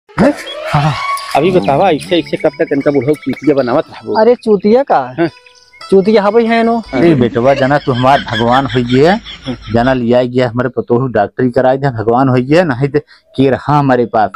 हाँ। अभी बतावा ऐसे ऐसे कब तक इनका बुढ़ऊ चूतिया बनावत रहबो। अरे चूतिया का चूतिया हवई है नो। अरे बेटवा जना तू हमार भगवान हो गया, जना लिया गया हमारे पतोह डॉक्टरी कराई दे, भगवान हो गया नहीं तो के रहा हमारे पास।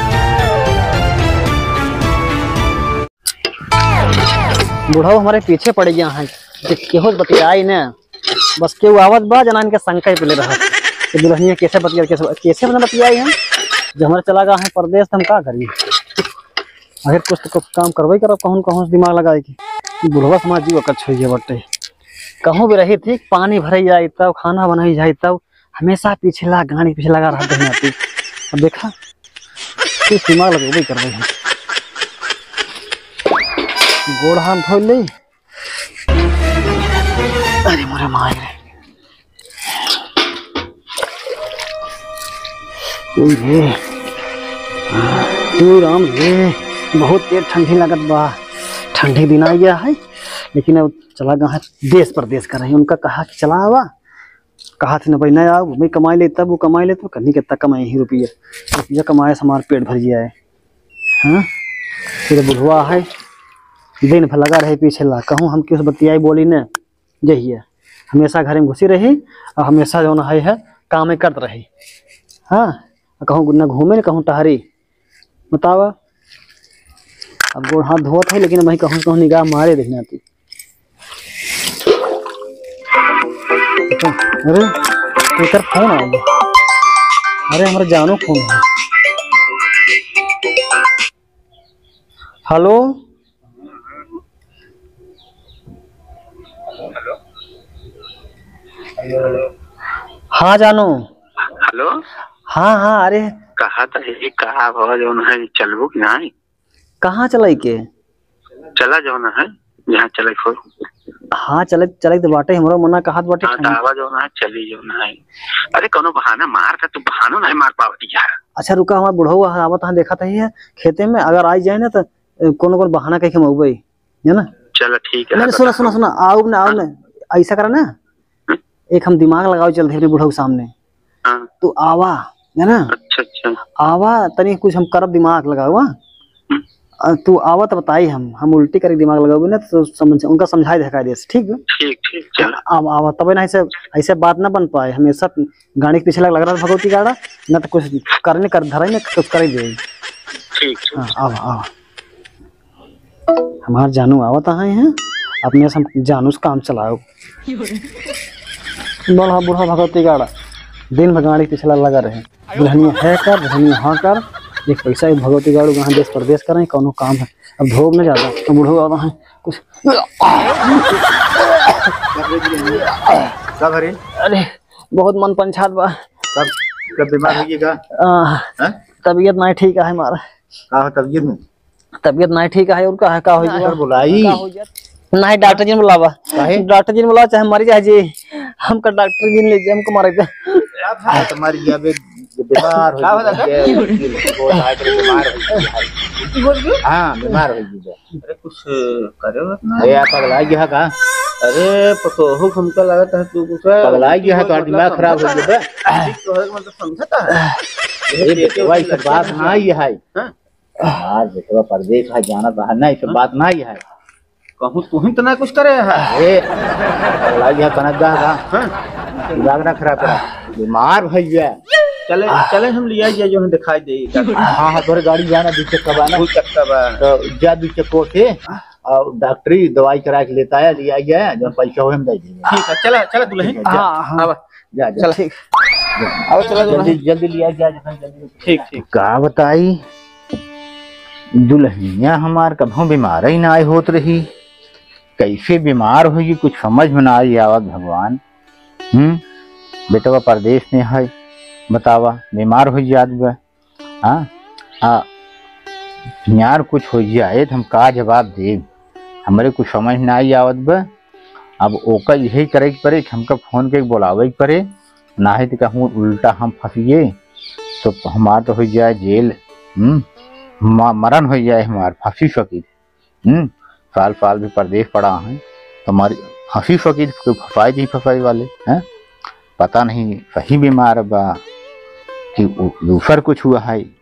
बुढ़ऊ हमारे पीछे पड़ गया है, केहो बतियाई ने बस केहू आवत बा जना इनके संकट पे ले रहा तो दुल्हनिया कैसे बतिया कैसे मतलब बतियाई हम जो हमारे चला गया है परदेश तो हम का करिए। अगर कुछ तो काम करवाई करब कहूँ कहूँ दिमाग लगाए की बुढ़वा समाज जीव कच्छ हो बटे कहूँ भी रही थी पानी भर जाए तब खाना बनाई जाए तब हमेशा पीछे ला गाड़ी पीछे लगा रहा आती। अब देखा कुछ दिमाग लगे करवाई हम गोड़ हाथ धो ले। अरे मोरे माय रे तू राम रे बहुत तेज ठंडी लगत बा। ठंडी दिन आ गया है लेकिन अब चला गया है देश परदेश कर रही उनका कहा कि चला आवा कहा थी ना भाई नहीं आओ भाई कमाई ले तब वो कमाई ले तो कहीं कितना कमाई ही रुपया कमाए से हमारा पेट भर गया है। हाँ फिर बुढ़वा है दिन भर लगा रहे पीछे ला कहूँ हम किस बतियाई बोली ने यही है हमेशा घर में घुसी रही और हमेशा जो है काम करते रही। हाँ कहूँ न घूमे न कहूँ टहरी बतावा। अब गोड़ हाथ धोत है लेकिन वही कहूँ कहूँ निगाह मारे देखने आती। अरे तेकर फोन आ गया। अरे हमारा जानू फोन है। हेलो हाँ जानू। हेलो हाँ हाँ अरे कहा था ये कहा भवा जो है चलबो कि नहीं। कहाँ चलाई के चला जो है यहाँ चले खो। हाँ चले चले तो बाटे हमारा मना कहा बाटे। हाँ दावा जो है चली जो है। अरे कोनो बहाना मार का तू बहानो नहीं मार पावती यार। अच्छा रुका हमारा बुढ़ऊ आवत हाँ देखा था है खेते में अगर आई जाए ना तो कोनो बहाना कह के मऊबई है ना। चलो ठीक है। सुना सुना सुना आओ ना ऐसा करा ना एक हम दिमाग लगाओ चलते अपने बुढ़ऊ सामने तू आवा है ना। अच्छा अच्छा आवा तनी कुछ हम करब दिमाग लगाओ तू आवा तो बताई हम उल्टी करके दिमाग लगाओगे ना तो समझ उनका समझाई देखा दे ठीक है। ठीक ठीक चलो आवा आवा तब ना ऐसे बात ना बन पाए हमेशा गाड़ी के पीछे लग रहा था भगवती गाड़ा ना तो कुछ करने कर धरा ना कुछ कर ही दे। ठीक हाँ आवा आवा हमारे जानू आवत हैं अपने से जानू से काम चलाओ। बड़ा बूढ़ा भगवती गाड़ा दिन भर गाड़ी पिछला लगा रहे दुल्हनिया है कर दुल्हनिया हाँ कर एक पैसा एक भगवती गाड़ू वहाँ देश प्रदेश करें कौनो काम है अब धोब में ज्यादा तो बूढ़ो आता है कुछ। अरे बहुत मन पंचायत बा कब बीमार होइएगा तबीयत नहीं ठीक है हमारा। का तबीयत में तबीयत नहीं ठीक है और का हो बुलाई नहीं डॉक्टर जी ने बुलावा डॉक्टर जी ने बुलावा चाहे मरी जाए जी हमका डॉक्टर जी ने ले हमको मारे तुम्हारी बीमार हो हाँ बीमार हो अरे कुछ करे पगला गया का। अरे पतो हमको लगता है तू कुछ पगला गया है तो दिमाग खराब हो गया मतलब समझता है ये सब बात ना ही है। यार बेटवा परदेश है जाना बाहर ना सब बात ना ही है कहूँ तू ही तो ना कुछ करे है। पगला गया कनक का दिमाग ना खराब करा बीमार भैया। चले चले हम लिया जाए जो दिखाई दे। हाँ हाँ तोरे गाड़ी जाना दू चक्का बाना तो जा दू चक्को से और डॉक्टरी दवाई करा के लेता है लिया गया जो पैसा हो हम दे देंगे। ठीक है चला चला दुल्हन जा चल ठीक अब चला जल्दी जल्दी लिया जा जल्दी। ठीक ठीक का बताई दुल्हनिया हमार कभों बीमार ही ना आई होत रही कैसे बीमार होगी कुछ समझ में ना आई आवत भगवान। बेटवा परदेश में है बतावा बीमार हो जात हाँ यार कुछ हो जाए तो हम का जवाब दे हमारे कुछ समझ ना आई आवत बा। अब ओका यही करे के पड़े हमका फोन के बोलावे के पड़े ना है तो कहूँ उल्टा हम फंसिए तो हमार तो हो जाए जेल मरण हो जाए हमार फांसी फकीर। साल साल भी परदेश पड़ा है तो हमारी फांसी फकीर फंसाई नहीं फंसाई वाले हैं पता नहीं सही बीमार बा कि दूसर कुछ हुआ है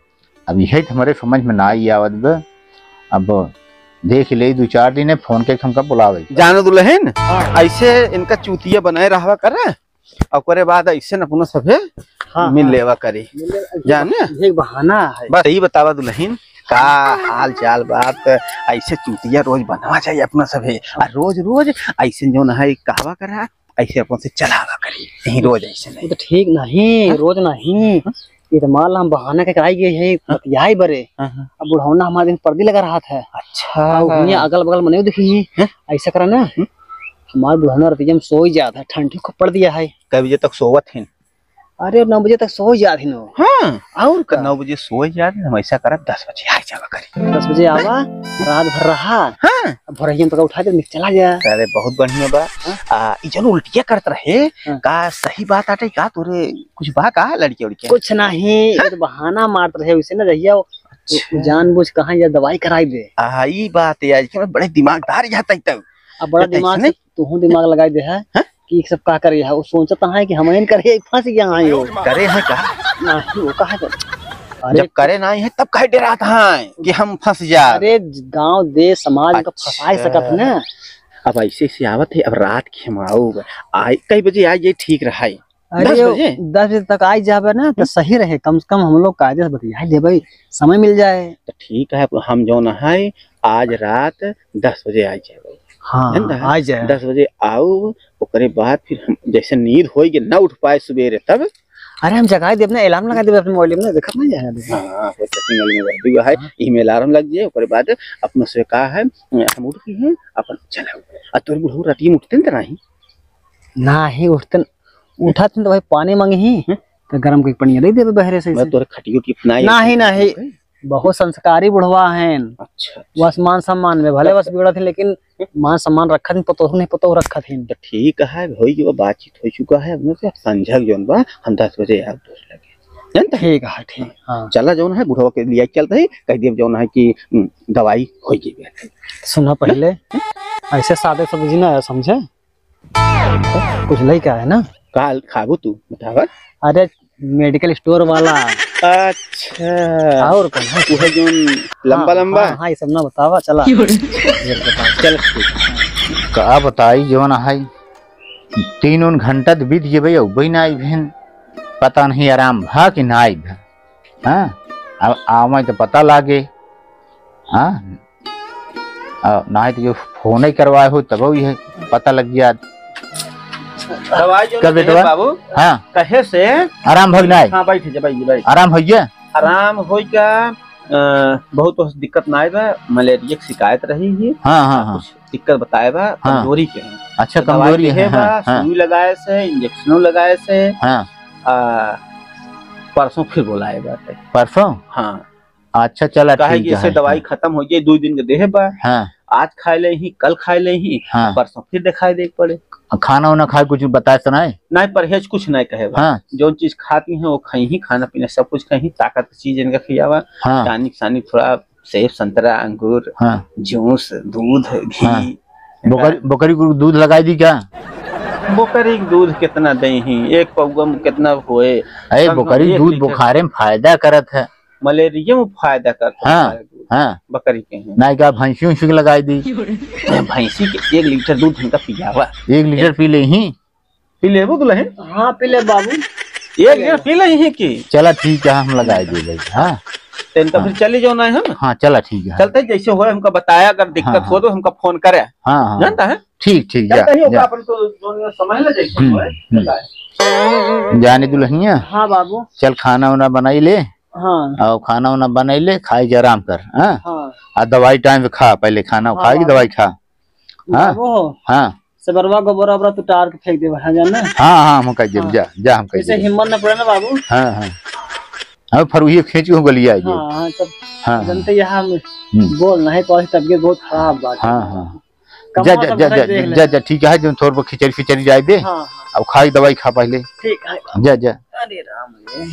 अब यही तो हमारे समझ में ना आई आवत बे। अब देख ले 2-4 दिन है फोन के हमका बुलावे जानो दुल्हन ऐसे इनका चूतिया बनाए रहा करे और करे बाद ऐसे न अपना सभे मिल लेवा करे जाने एक बहाना है। बस यही बतावा दुल्हन का हाल चाल बात ऐसे चूतिया रोज बनवा चाहिए अपना सभे और रोज रोज ऐसे जो न है कहवा करा ऐसे अपन से चलावा करी नहीं रोज ऐसे वो नहीं तो ठीक नहीं, रोज नहीं। ये तो मान ला हम बहाना के कराई गए है पतियाई बरे। अब बुढ़ौना हमारे दिन पर्दी लगा रहा था। अच्छा अगल बगल मने देखी ऐसा करा ना, हमारे बुढ़ौना रतिया में सो ही जाता है, ठंडी को पड़ दिया है। कई बजे तक सोवत है? अरे 9 बजे तक सो ही जाती नो। हाँ और का 9 बजे सो जाते हम ऐसा करा 10 बजे आ जावा करी। 10 बजे आवा, रात भर रहा। हाँ भोरहियन तक उठा दे चला जा। अरे बहुत बढ़िया बा। ई जन उल्टिया करत रहे का सही बात आटे का तोरे कुछ बा का लड़की उड़की? कुछ नहीं, ये तो बहाना मारत रहे वैसे ना रहिया जानबूझ कहाँ या दवाई कराई दे। ई बात है आज के बड़े दिमागदार जाता तब। अब बड़ा दिमाग से तू दिमाग लगाई दे है कि सब का करे है। वो सोचता है कि हम करे फंस गया है। वो करे है का नहीं, वो कहा जब करे नहीं है तब कह डरा था कि हम फंस जा। अरे गांव देश समाज का फंसा सकत ना। अब ऐसे से आवत है। अब रात खिमाऊ आई कई बजे आ ये ठीक रहा है? अरे 10 बजे तक आई जावे ना तो सही रहे। कम से कम हम लोग कायदे से बतिया ले भाई, समय मिल जाए तो ठीक है। हम जो न है आज रात 10 बजे आ जाए। हाँ आ जाए 10 बजे आओ ओकरे बाद फिर हम जैसे नींद होगी ना उठ पाए सवेरे तब। अरे हम जगाए दे, अपना अलार्म लगा दे अपने मोबाइल में, देखत नहीं जाए। हां वो सेटिंग में दिया है ईमेल अलार्म लग जाए ओकरे बाद अपने से कहा है हम उठ के हैं अपन चला। आ तोर बुढ़ऊ राती में उठते न नहीं? नहीं उठते, उठत तो भाई पानी मांगे ही तो गरम के पानी दे देबे बहरे से। मैं तोरे खटियो टिपना नहीं नहीं, बहुत संस्कारी बुढ़वा हैं। अच्छा बस मान सम्मान में भले बस बिगड़ा थे लेकिन मान सम्मान रखा थी, पतो नहीं पतो रखा थी। तो ठीक है होई जो बातचीत हो चुका है अपने से संझक जोन बा हम 10 बजे आ दोस्त लगे जानता है। ठीक है ठीक। हाँ चला जोन है बुढ़वा के लिए चलता है कह दिए जोन है कि दवाई हो गई। सुना पहले ऐसे सादे सब्जी ना समझे, कुछ नहीं क्या है ना। काल खाबू तू बतावा। अरे मेडिकल स्टोर वाला। अच्छा और कौन है? वो है जो लंबा लंबा। हाँ ये सब ना बतावा चला। चल का बताई जो ना है 3 घंटा तो बीत गए भाई ना आई बहन। पता नहीं आराम भा कि ना आई भा। हाँ अब आवे तो पता लागे। हाँ ना तो जो फोन ही करवाए हो तब ही है पता लग गया। दवाई जो बेटवा बाबू हाँ कहे से आराम भगना है। हाँ बैठ जा भाई आराम हो गया। आराम हो क्या बहुत दिक्कत ना आए मलेरिया की शिकायत रही है। हाँ हाँ हाँ कुछ दिक्कत बताए बा कमजोरी के हैं। अच्छा कमजोरी है। सुई लगाए से इंजेक्शनों लगाए से। हाँ परसों फिर बुलाए बात परसों। हाँ अच्छा चला कहे ठीक कि इससे दवाई खत्म हो गई 2 दिन के देह बा। हाँ आज खाए ले ही कल खाए ले ही हाँ परसों फिर दिखाई दे पड़े। खाना वाना खाए कुछ बताए तो नहीं? नहीं परहेज कुछ नहीं कहे बा। हाँ जो चीज खाती हैं वो खाई ही खाना पीना सब कुछ कहीं ताकत की चीज इनका खियावा। हाँ टानिक सानिक थोड़ा सेब संतरा अंगूर हाँ जूस दूध घी। हाँ। बकरी को दूध लगाई दी क्या? बकरी के दूध कितना दे ही एक पौवा में कितना होए। अरे बकरी दूध बुखारे में फायदा करत है, मलेरिया में फायदा करता हाँ है। हाँ बकरी के हैं नहीं का भैंसी उसी की लगाई दी। भैंसी के 1 लीटर दूध इनका पियावा। 1 लीटर पी ले ही। पी लेबो दुल्हन? हाँ पी ले बाबू 1 लीटर पी ले ही की। चला ठीक है हम लगाई दे भाई। हाँ तो इनका फिर चले जाना है हम। हाँ चला ठीक है। चलते जैसे हो हमका बताया अगर दिक्कत हो तो हमका फोन करे। हाँ हाँ जानता है ठीक ठीक जा, जानता ही होगा जा। अपन तो दोनों समझ ले जैसे होए। जाने दुल्हनिया हाँ बाबू। चल खाना वाना बनाई ले। हाँ और खाना वाना बनाई ले खाई के आराम कर। हाँ हाँ और दवाई टाइम पे खा, पहले खाना खाएगी दवाई खा। हाँ बाबू हाँ सबरवा गोबरा ओबरा तू टार के फेंक दे है जाना। हाँ हाँ हम कह देब जा जा हम कह ऐसे देब। हिम्मत न पड़े ना बाबू। हाँ हाँ हम फरुहिए खींची हो गलिया ये। हाँ हाँ सब हाँ जनते यहाँ बोल नहीं पाए, तबीयत बहुत खराब बात। हाँ हाँ जा जा जा जा जा जा ठीक है जो थोड़ा खिचड़ी फिचड़ी जाए दे। हाँ अब खाई दवाई खा पहले। ठीक है। जा जा। अरे राम रे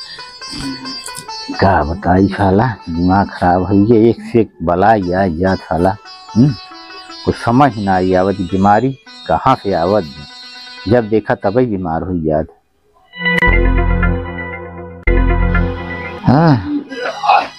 का बताई साला दिमाग खराब हो गया, एक से एक बला या साला। कुछ समझ ना आई आवत बीमारी कहाँ से आवत, जब देखा तभी बीमार हो याद। हाँ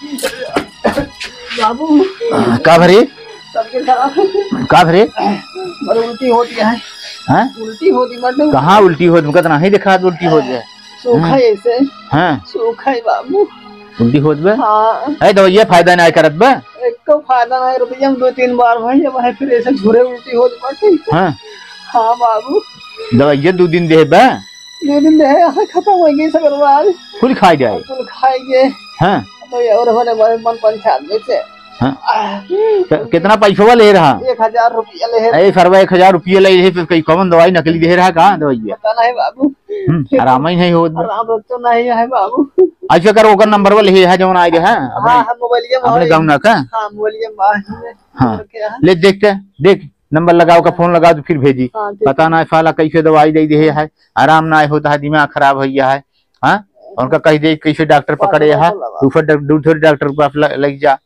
बाबू का भरे तबीयत खराब का भरे और उल्टी होती है। हैं उल्टी होती मतलब कहाँ उल्टी हो तुमका तो नहीं देखा उल्टी हो जाए सूखा ऐसे हाँ सूखा है बाबू। उल्टी हो जाए हाँ है दवाइया फायदा नहीं करत बा एक तो फायदा नहीं रुपया में 2-3 बार भाई जब है फिर ऐसे घुरे उल्टी होती बाटी। हाँ हाँ बाबू दवाइया 2 दिन दे बा 2 दिन है यहाँ खत्म हो गई सगर बाद कुल खाई जाए कुल खाएंगे हाँ तो और होने वाले मन पंचायत से हाँ कितना पैसा ले रहा 1000 रुपया ले अरे सरवा 1000 रुपये ले रहे फिर कई कौन दवाई नकली दे रहा कहाँ दवाइया पता नहीं बाबू आराम ही नहीं हो आराम तो नहीं है बाबू। अच्छा कर ओकर नंबर वाले है जवन आए है हाँ हाँ मोबाइल अपने गाँव ना का हाँ मोबाइल में हाँ ले देखते देख नंबर लगाओ का फोन लगाओ तो फिर भेजी हाँ, पता ना साला कैसे दवाई दे दे है आराम ना होता है दिमाग खराब हो गया है हाँ उनका कह दे कैसे डॉक्टर पकड़े है दूसरे डॉक्टर के पास लग जा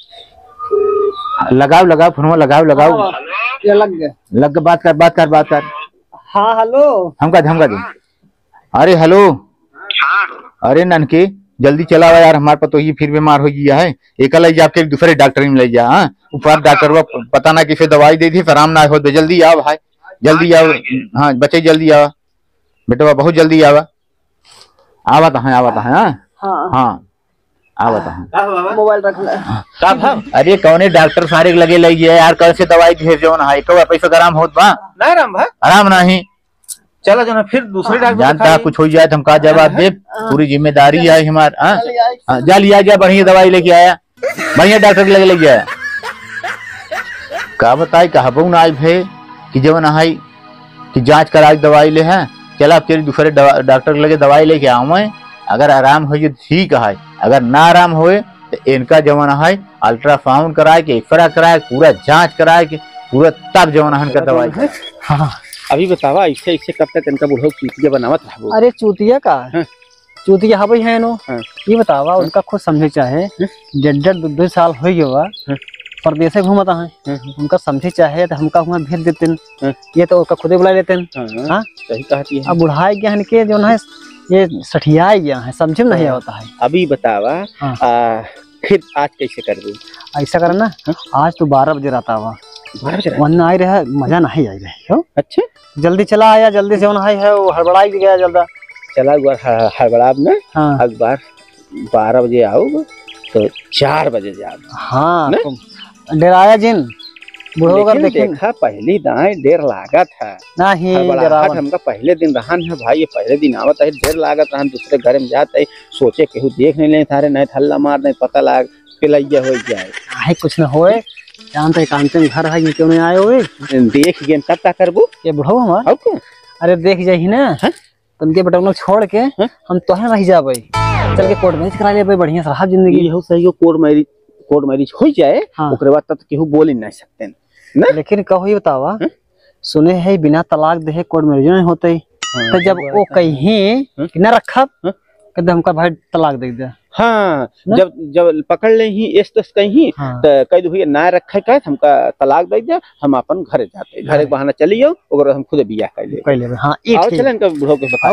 लगाओ लगाओ फोन लगाओ लगाओ ये लग गया लग बात कर हाँ हेलो हमका दे अरे हेलो हाँ अरे ननके जल्दी चला हुआ यार हमारे पास तो ये फिर बीमार हो गया है एक ले जा के दूसरे डॉक्टर में ले जा हाँ ऊपर डॉक्टर वो पता ना किसे दवाई दी थी आराम ना हो जल्दी आओ भाई जल्दी आओ हाँ बच्चे जल्दी आओ बेटा बहुत जल्दी आवा आवत है हाँ हाँ हाँ आवत है मोबाइल रख ले अरे कौने डॉक्टर सारे लगे लगी है यार कल से दवाई भेज जो ना तो पैसा आराम होत बा नहीं राम भाई आराम नहीं चलो जो ना फिर दूसरे डॉक्टर जानता कुछ हो जाए तो हम का जवाब दे पूरी जिम्मेदारी है हमारा जा लिया गया बढ़िया दवाई लेके आया बढ़िया डॉक्टर लेके आया का बताई कहबू ना आई भे कि जब ना कि जांच करा दवाई ले है चला तेरे दूसरे डॉक्टर लगे दवाई लेके आऊ अगर आराम हो ठीक है अगर ना आराम होए तो इनका जवन है अल्ट्रासाउंड कराए के एक्सरा कराए पूरा जांच कराए के पूरा तब जवन है इनका दवाई है। हाँ अभी बतावा ऐसे ऐसे कब तक इनका बुढ़ो चूतिया बनावत रहो अरे चूतिया का चूतिया हाँ भाई है नो हाँ। ये बतावा उनका खुद समझे चाहे 1.5-2 साल हो गया परदेश घूमता है उनका समझे चाहे तो हमका वहाँ भेज देते ये तो उसका खुदे बुला लेते हाँ सही कहती है। अब बुढ़ाई गया है के जो है ये सठिया गया है समझे में नहीं होता है। अभी बतावा हाँ। फिर आज कैसे कर दू ऐसा करना आज तो 12 बजे रहता हुआ वरना आई रहा मजा नहीं आई रही हो। अच्छा जल्दी चला आया जल्दी से है वो हड़बड़ाई भी गया जल्दा चला एक बार हड़बड़ाब में हाँ एक बार 12 बजे आओगे तो 4 बजे जाओ। हाँ डराया जिन बुढ़ो कर लेकिन देखा पहली दाएं देर लागत है नहीं हड़बड़ाहट हमका पहले दिन रहन है भाई ये पहले दिन आवत है देर लागत रहन दूसरे घर में जाते सोचे केहू देख नहीं ले थारे नहीं हल्ला मार नहीं पता लाग पिलैया हो जाए है कुछ न होए जानते कांचन घर है ये क्यों नहीं आए हुए देख गेम कब तक करबो ये बुढ़ो हमार अरे देख जाही ना तुमके बेटा लोग छोड़ के हम तो रह जाबे चल के कोर्ट मैरिज करा लेबे बढ़िया से जिंदगी यही सही हो कोर्ट मैरिज हो जाए ओकरे बाद तब केहू बोल ही नहीं सकते ना। लेकिन कहो ये बतावा सुने है बिना तलाक दे कोर्ट मैरिज नहीं होते तो जब वो कहीं न रखब कहते हमका भाई तलाक दे दे हाँ जब पकड़ ले ही इस तो कहीं तो कह दो ना रखे कहे हमका तलाक दे दे हम अपन घरे जाते घर के बहाना चली जाओ ओकरा हम खुद बियाह कर ले हां और चलन का बुढ़ो के बताओ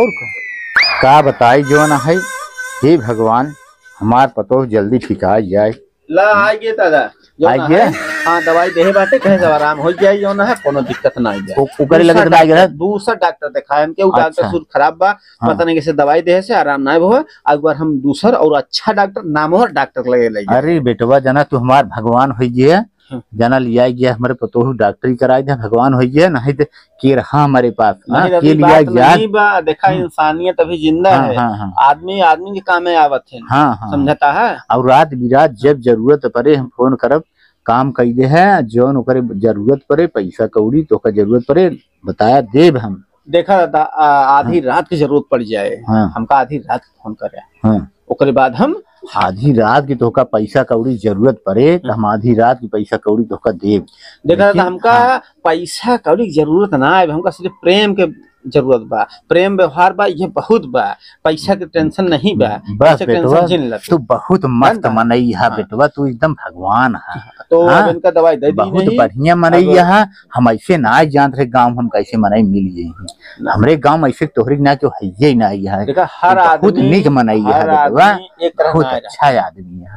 का बताई जो ना है हे भगवान हमार पतो जल्दी ठिका जाए ला आइए दादा आइए हाँ दवाई देहे बाटे कहे सब आराम हो जाए जो ना है कोनो दिक्कत ना आए ऊपर लगे तो आए गया दूसरा डॉक्टर दिखाए हम के डॉक्टर सुर खराब बा पता नहीं कैसे दवाई देहे से आराम ना हो एक बार हम दूसरा और अच्छा डॉक्टर नामोहर डॉक्टर लगे अरे बेटवा जना तू हमार भगवान हो गया जना लिया गया हमारे पतो डॉक्टरी कराई दे भगवान हो गया नहीं तो के रहा हमारे पास के लिया गया देखा इंसानियत अभी जिंदा है आदमी के काम में आवत है समझता है और रात बिरात जब जरूरत पड़े हम फोन करब काम कई दे है जौन ओकरे जरूरत पड़े पैसा कौड़ी तो का जरूरत पड़े बताया देव हम देखा दादा आधी रात की जरूरत पड़ जाए हमका आधी रात फोन करे ओकरे बाद हम आधी रात की तोहका पैसा कौड़ी जरूरत पड़े तो हम आधी रात की पैसा कौड़ी तोहका देव। देखा था हमका पैसा कौड़ी की जरूरत ना है हमका सिर्फ प्रेम के जरूरत बा प्रेम व्यवहार बा ये बहुत बा पैसा के टेंशन नहीं बा बस बेटवा तू बहुत मस्त मनई है बेटवा तू एकदम भगवान है तो इनका दवाई दे दी बहुत बढ़िया मनई है हम ऐसे ना जान रहे गांव हम कैसे मनई मिल गए हमरे गांव ऐसे तोहरी ना क्यों है ही ना है हर बहुत निक मनई है बेटवा एक तरह बहुत अच्छा आदमी है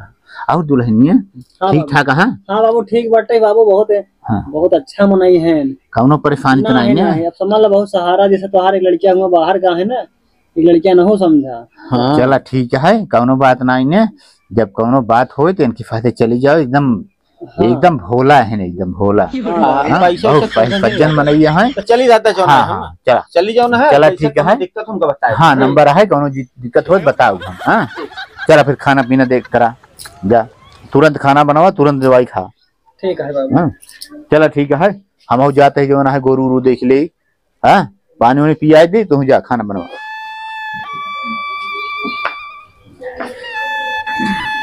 और दुल्हनिया हाँ ठीक बाबू। ठाक हाँ हाँ बाबू ठीक बाटे बाबू, बहुत है, हाँ। बहुत अच्छा मनाई है। कौनो परेशानी तो नहीं नहीं है? अब समझ लो बहुत सहारा, जैसे तुम्हारी एक लड़कियां हुआ बाहर का है ना, एक लड़कियां न हो समझा। हाँ चला ठीक है, कौनो बात नहीं है। जब कौनो बात हो तो इनकी फायदे चली जाओ, एकदम हाँ। एकदम भोला है ना, एकदम भोला। हाँ, पैसा बहुत सज्जन मनैया है। तो चली जाता जो हाँ हाँ चला चली जाओ ना है। चला, पैसा ठीक है। कोनो दिक्कत हमको बताए। हाँ नंबर है, कौनो दिक्कत हो बताओ हम। हाँ चला फिर खाना पीना देख करा जा, तुरंत खाना बनावा, तुरंत दवाई खा। ठीक है बाबू। हाँ चला ठीक है, हम जाते हैं जो ना है गोरू उरू देख ले। हाँ पानी वानी पिया दे, तुम जा खाना बनवा।